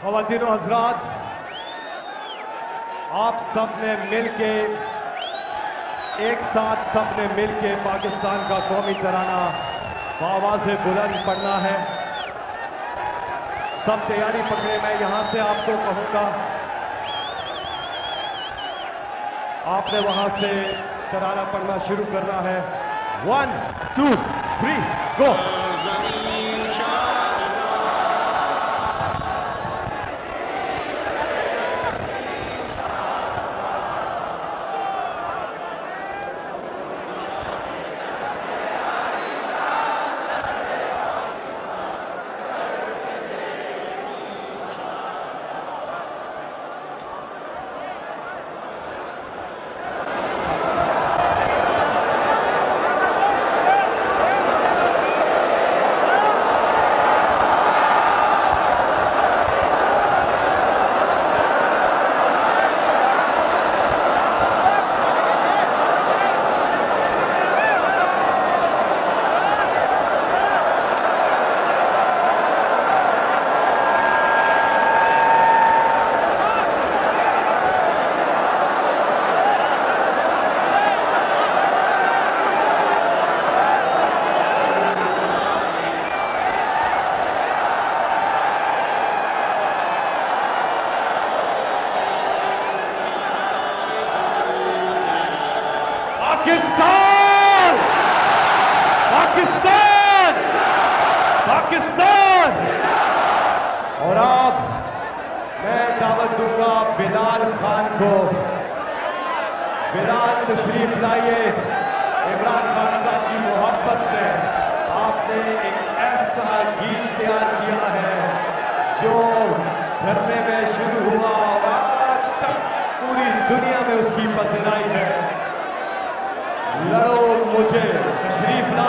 ख़वातीन और हज़रात, आप सब ने मिलके एक साथ सबने मिलके पाकिस्तान का कौमी तराना बावाज़े बुलंद पढ़ना है। सब तैयारी पकड़े। मैं यहां से आपको कहूंगा, आपने वहां से तराना पढ़ना शुरू करना है। 1 2 3 गो। पाकिस्तान पाकिस्तान पाकिस्तान। और अब मैं दावत दूंगा बिलाल खान को। बिलाल तशरीफ लाइए। इमरान खान साहब की मोहब्बत में आपने एक ऐसा गीत तैयार किया है जो धरने में शुरू हुआ और आज तक पूरी दुनिया में उसकी पसंद आई है। लड़ो मुझे, तशरीफ